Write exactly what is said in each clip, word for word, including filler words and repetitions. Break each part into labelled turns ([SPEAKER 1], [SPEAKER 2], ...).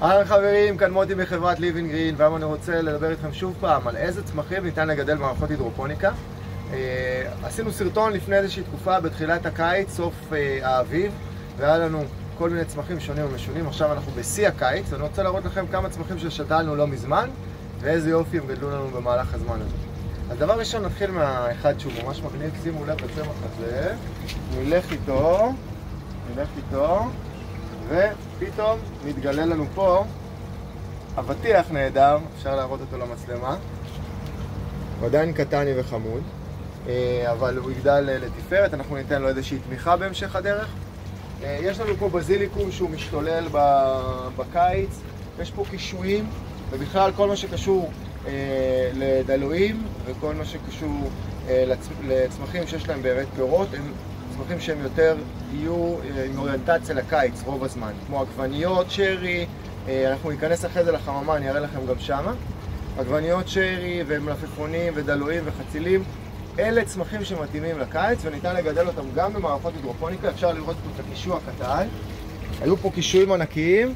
[SPEAKER 1] היי חברים, כאן מוטי מחברת ליבינג גרין, והיום אני רוצה לדבר איתכם שוב פעם על איזה צמחים ניתן לגדל במערכות הידרופוניקה. אה, עשינו סרטון לפני איזושהי תקופה בתחילת הקיץ, סוף אה, האביב, והיה לנו כל מיני צמחים שונים ומשונים. עכשיו אנחנו בשיא הקיץ, ואני רוצה להראות לכם כמה צמחים ששתלנו לא מזמן, ואיזה יופי הם גדלו לנו במהלך הזמן הזה. אז דבר ראשון נתחיל מהאחד שהוא ממש מגניב, שימו לב לצמח הזה, נלך איתו, נלך איתו, ופתאום מתגלה לנו פה אבטיח נהדר, אפשר להראות אותו למצלמה. הוא עדיין קטני וחמוד, אבל הוא יגדל לתפארת, אנחנו ניתן לו איזושהי תמיכה בהמשך הדרך. יש לנו פה בזיליקום שהוא משתולל בקיץ, יש פה קישואים, ובכלל כל מה שקשור לדלויים וכל מה שקשור לצמחים שיש להם באמת פירות, הם צמחים שהם יותר יהיו עם אוריינטציה לקיץ רוב הזמן, כמו עגבניות, שרי, אנחנו ניכנס אחרי זה לחממה, אני אראה לכם גם שמה. עגבניות, שרי ומלפפונים ודלויים וחצילים, אלה צמחים שמתאימים לקיץ וניתן לגדל אותם גם במערכות הידרופוניקה. אפשר לראות פה את הקישוע הקטן, היו פה קישואים ענקיים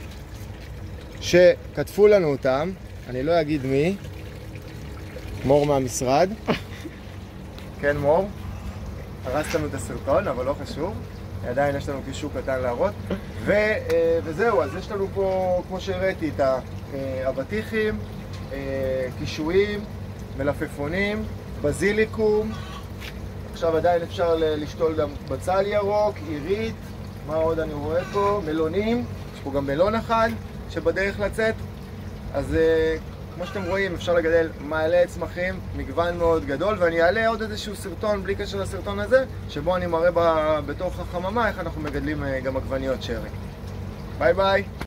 [SPEAKER 1] שכתבו לנו אותם, אני לא אגיד מי, מור מהמשרד. כן מור, הרסת לנו את הסרטון, אבל לא חשוב, עדיין יש לנו קישור קטן להראות. ו, וזהו, אז יש לנו פה, כמו שהראיתי, את האבטיחים, קישואים, מלפפונים, בזיליקום. עכשיו עדיין אפשר לשתול גם בצל ירוק, עירית, מה עוד אני רואה פה? מלונים, יש פה גם מלון אחד שבדרך לצאת. אז כמו שאתם רואים, אפשר לגדל מלא צמחים, מגוון מאוד גדול, ואני אעלה עוד איזשהו סרטון, בלי קשר לסרטון הזה, שבו אני מראה בתוך החממה איך אנחנו מגדלים גם עגבניות שרי. ביי ביי!